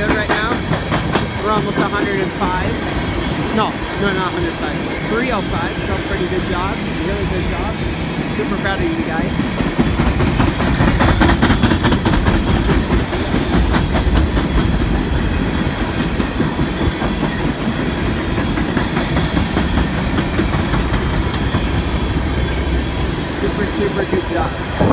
good right now. We're almost 105. No, not 105. 305, so pretty good job. Really good job. Super proud of you guys. Super good job.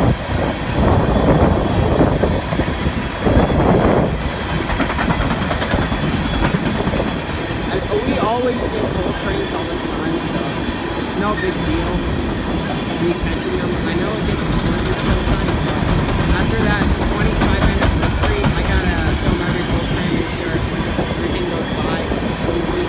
We always get cold trains all the time, so no big deal me catching them. I know it gets boring sometimes, but after that 25 minutes of free, I gotta film every cold train, make sure everything goes by smoothly.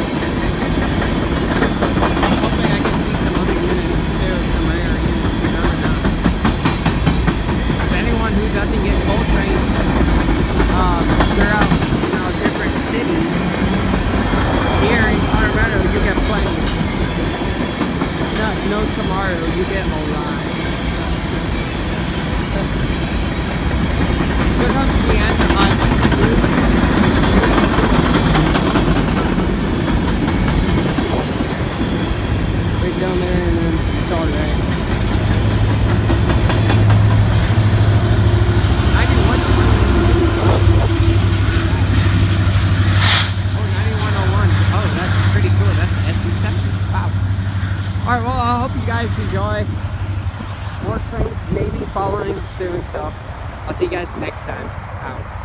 Hopefully I can see some other units too, some rare units. You never know. If anyone who doesn't get cold trains, they're out, different cities. Here in Colorado, you get plenty. No tomorrow, you get a lot. Here comes the end on right down there, and then it's all right. 9101. Oh, that's pretty cool. That's SC7. Wow. Alright, well, I hope you guys enjoy. More trains maybe following soon, so I'll see you guys next time. Out.